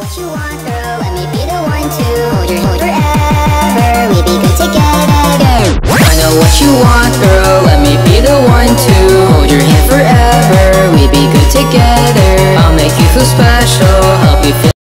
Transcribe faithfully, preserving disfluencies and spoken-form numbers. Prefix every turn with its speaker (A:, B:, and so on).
A: what you want, girl, let me be the one to hold your hand forever, we be good together.
B: I know what you want, girl, let me be the one to hold your hand forever, we be good together. I'll make you feel special, help you feel